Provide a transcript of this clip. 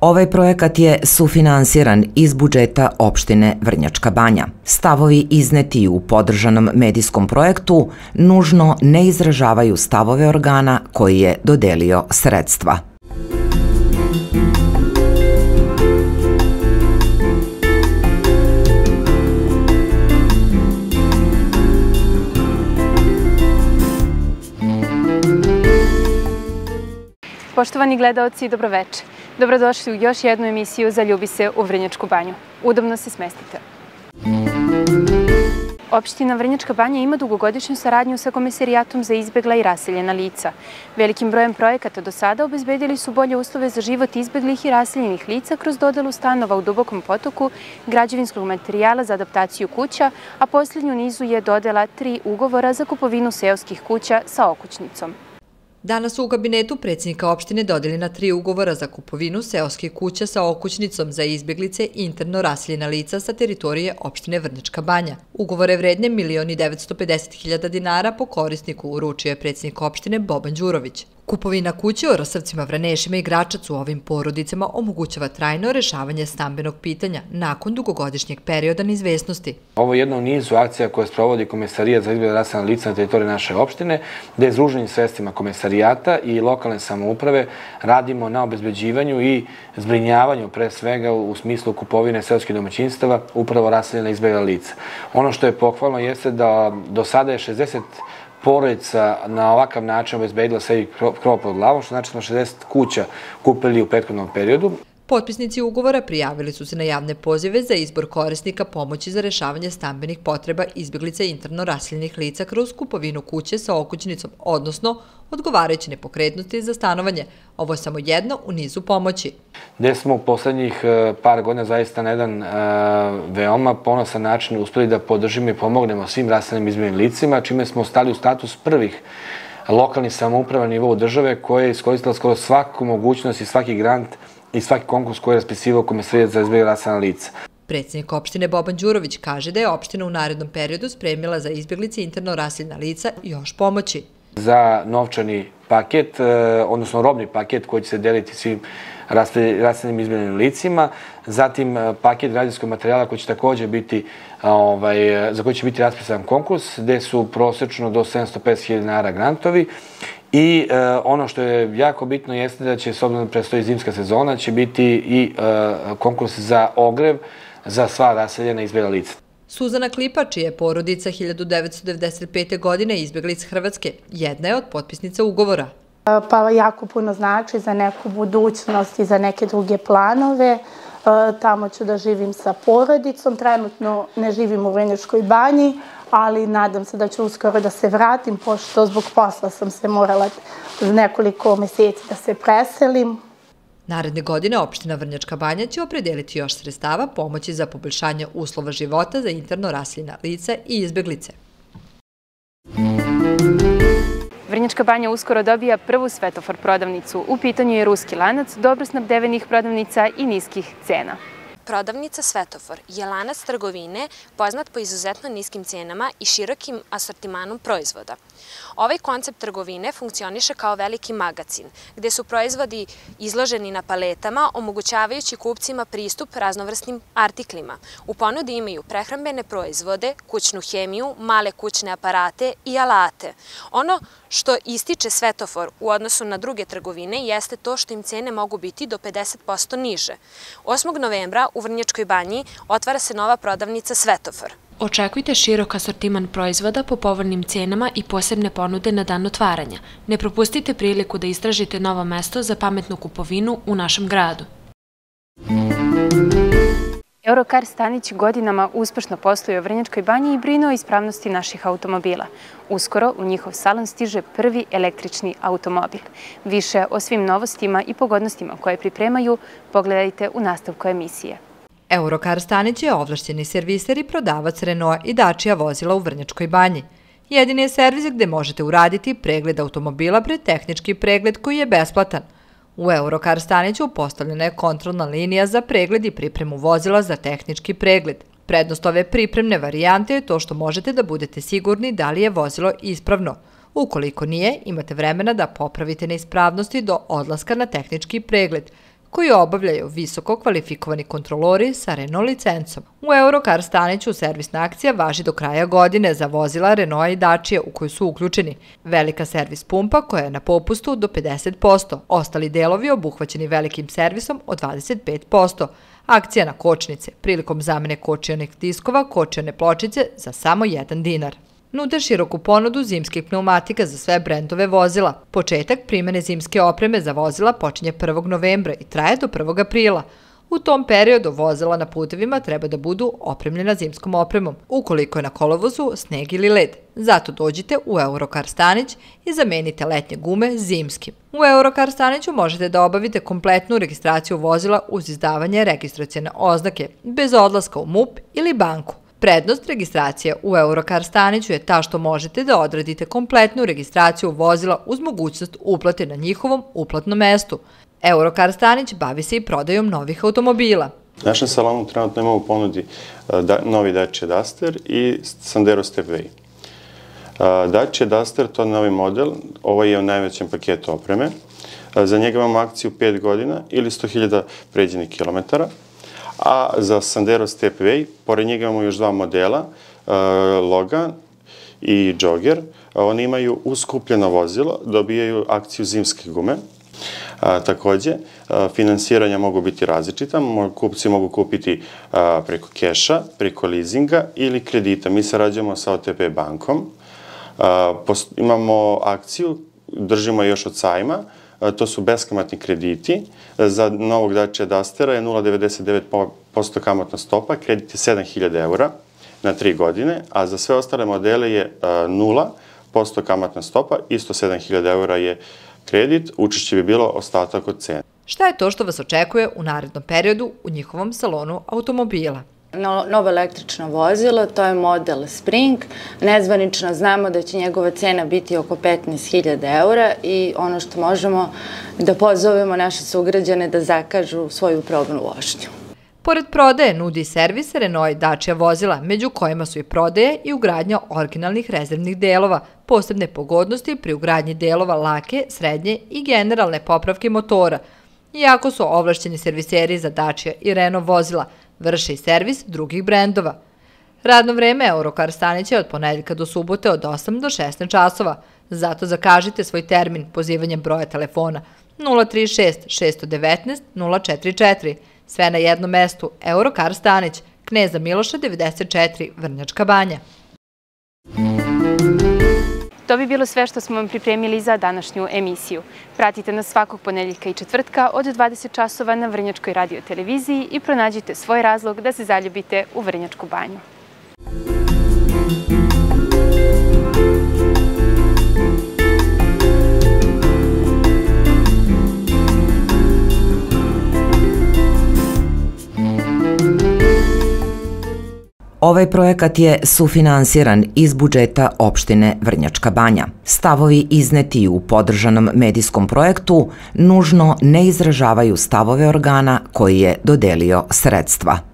Ovaj projekat je sufinansiran iz budžeta opštine Vrnjačka Banja. Stavovi izneti u podržanom medijskom projektu nužno ne izražavaju stavove organa koji je dodelio sredstva. Poštovani gledaoci, dobroveče. Dobrodošli u još jednu emisiju Zaljubi se u Vrnjačku Banju. Udobno se smestite. Opština Vrnjačka Banja ima dugogodišnju saradnju sa Komesarijatom za izbegla i raseljena lica. Velikim brojem projekata do sada obezbedili su bolje uslove za život izbeglih i raseljenih lica kroz dodelu stanova u Dubokom potoku, građevinskog materijala za adaptaciju kuća, a posljednju u nizu je dodela 3 ugovora za kupovinu seoskih kuća sa okućnicom. Danas su u kabinetu predsjednika opštine dodeljena 3 ugovora za kupovinu seoskih kuća sa okućnicom za izbjeglice i interno raseljena lica sa teritorije opštine Vrnjačka Banja. Ugovore vredne 1.950.000 dinara po korisniku uručio je predsjednik opštine Boban Đurović. Kupovina kuće u Rasavcima, Vranešima i Gračacu ovim porodicama omogućava trajno rešavanje stambenog pitanja nakon dugogodišnjeg perioda neizvesnosti. Ovo je jedna u nizu akcija koje sprovodi Komesarijat za izbjegle raseljena lica na teritoriji naše opštine, gde s združenim sredstvima Komesarijata i lokalne samouprave radimo na obezbeđivanju i zbrinjavanju, pre svega u smislu kupovine seoskih domaćinstava, upravo raseljena izbjegla lica. Ono što je pohvalno jeste da do sada je 60 porodica na ovakav način obezbedila sebi krov pod glavom, što znači da smo 60 kuća kupili u prethodnom periodu. Potpisnici ugovora prijavili su se na javne pozive za izbor korisnika pomoći za rešavanje stambenih potreba izbjeglica i interno raseljenih lica kroz kupovinu kuće sa okućnicom, odnosno odgovarajuće nepokretnosti za stanovanje. Ovo je samo jedno u nizu pomoći. Gde smo u poslednjih par godina zaista na jedan veoma ponosan način uspeli da podržimo i pomognemo svim raseljenim izbjeglim licima, čime smo stali u status prvih lokalnih samouprava na nivou države koja je iskoristila skoro svaku mogućnost i svaki grant i svaki konkurs koji je raspisivao Komesarijat za izbjegla raseljena lica. Predsjednik opštine Boban Đurović kaže da je opština u narednom periodu spremila za izbjeglice i interno raseljena lica još pomoći. Za novčani paket, odnosno robni paket koji će se deliti svim raseljenim izbjeglim licima, zatim paket građevinskog materijala koji će također biti, za koji će biti raspisan konkurs, gde su prosečno do 750.000 dinara grantovi. I ono što je jako bitno jeste da će, s obzirom da predstoji zimska sezona, će biti i konkurs za ogrev za sva raseljena izbjegla lica. Suzana Klipa, čija je porodica 1995. godine izbjegla iz Hrvatske, jedna je od potpisnica ugovora. Pa jako puno znači za neku budućnost i za neke druge planove. Tamo ću da živim sa porodicom. Trenutno ne živim u Vrnjačkoj Banji, ali nadam se da ću uskoro da se vratim, pošto zbog posla sam se morala nekoliko meseci da se preselim. Naredne godine opština Vrnjačka Banja će opredeliti još sredstava pomoći za poboljšanje uslova života za interno raseljena lica i izbjeglice. Vrnjačka Banja uskoro dobija prvu svetofor prodavnicu. U pitanju je ruski lanac dobro snabdevenih prodavnica i niskih cena. Prodavnica Svetofor je lanac trgovine poznat po izuzetno niskim cenama i širokim asortimanom proizvoda. Ovaj koncept trgovine funkcioniše kao veliki magacin, gde su proizvodi izloženi na paletama, omogućavajući kupcima pristup raznovrsnim artiklima. U ponudi imaju prehrambene proizvode, kućnu hemiju, male kućne aparate i alate. Ono što ističe Svetofor u odnosu na druge trgovine jeste to što im cene mogu biti do 50% niže. 8. novembra u Vrnjačkoj Banji otvara se nova prodavnica Svetofor. Očekujte širok asortiman proizvoda po povoljnim cenama i posebne ponude na dan otvaranja. Ne propustite priliku da istražite novo mesto za pametnu kupovinu u našem gradu. Eurokar Stanić godinama uspešno posluje u Vrnjačkoj Banji i brine o ispravnosti naših automobila. Uskoro u njihov salon stiže prvi električni automobil. Više o svim novostima i pogodnostima koje pripremaju pogledajte u nastavku emisije. Eurokar Stanić je ovlašćeni serviser i prodavac Renaulta i Dacia vozila u Vrnjačkoj Banji. Jedini je servis gde možete uraditi pregled automobila pred tehnički pregled koji je besplatan. U Eurokar Staniću postavljena je kontrolna linija za pregled i pripremu vozila za tehnički pregled. Prednost ove pripremne varijante je to što možete da budete sigurni da li je vozilo ispravno. Ukoliko nije, imate vremena da popravite neispravnosti do odlaska na tehnički pregled, koji obavljaju visoko kvalifikovani kontrolori sa Renault licencom. U Eurokar staniću servisna akcija važi do kraja godine za vozila Renaulta i Dacia u koju su uključeni velika servis pumpa koja je na popustu do 50%, ostali delovi obuhvaćeni velikim servisom od 25%, akcija na kočnice, prilikom zamene kočionih diskova, kočione pločice za samo 1 dinar. Nude široku ponudu zimskih pneumatika za sve brendove vozila. Početak primene zimske opreme za vozila počinje 1. novembra i traje do 1. aprila. U tom periodu vozila na putevima treba da budu opremljena zimskom opremom, ukoliko je na kolovozu sneg ili led. Zato dođite u Eurokar stanić i zamenite letnje gume zimskim. U Eurokar staniću možete da obavite kompletnu registraciju vozila uz izdavanje registracione oznake, bez odlaska u MUP ili banku. Prednost registracije u Eurokar staniću je ta što možete da odradite kompletnu registraciju vozila uz mogućnost uplate na njihovom uplatnom mestu. Eurokar stanić bavi se i prodajom novih automobila. U našem salonu trenutno imamo u ponudi novi Dacia Duster i Sandero Stepway. Dacia Duster, to je novi model, ovo je u najvećem paketu opreme. Za njega imamo akciju 5 godina ili 100.000 pređenih kilometara. A za Sandero Stepway, pored njega imamo još 2 modela, Logan i Jogger. Oni imaju uskupljeno vozilo, dobijaju akciju zimske gume. Takođe, finansiranja mogu biti različita, kupci mogu kupiti preko keša, preko leasinga ili kredita. Mi sarađujemo sa OTP bankom. Imamo akciju, držimo još od sajma, to su beskamatni krediti. Za novog Dacia Dustera je 0,99% kamatna stopa, kredit je 7.000 eura na 3 godine, a za sve ostale modele je 0% kamatna stopa, isto 7.000 eura je kredit, učešće bi bilo ostatak od cene. Šta je to što vas očekuje u narednom periodu u njihovom salonu automobila? Novo električno vozilo, to je model Spring. Nezvanično znamo da će njegova cena biti oko 15.000 eura i ono što možemo da pozovemo naše sugrađane da zakažu svoju probnu vožnju. Pored prodaje nudi servis Renault i Dacia vozila, među kojima su i prodaje i ugradnja originalnih rezervnih delova, posebne pogodnosti pri ugradnji delova lake, srednje i generalne popravke motora. Iako su ovlašćeni serviseri za Dacia i Renault vozila, vrše i servis drugih brendova. Radno vreme Eurokar stanića je od ponedeljka do subote od 8 do 16 časova. Zato zakažite svoj termin pozivanjem broja telefona 036 619 044. Sve na jednom mestu, Eurokar stanić, Kneza Miloša 94, Vrnjačka Banja. To bi bilo sve što smo vam pripremili za današnju emisiju. Pratite nas svakog ponedeljka i četvrtka od 20 časova na Vrnjačkoj radioteleviziji i pronađite svoj razlog da se zaljubite u Vrnjačku Banju. Ovaj projekat je sufinansiran iz budžeta opštine Vrnjačka Banja. Stavovi izneti u podržanom medijskom projektu nužno ne izražavaju stavove organa koji je dodelio sredstva.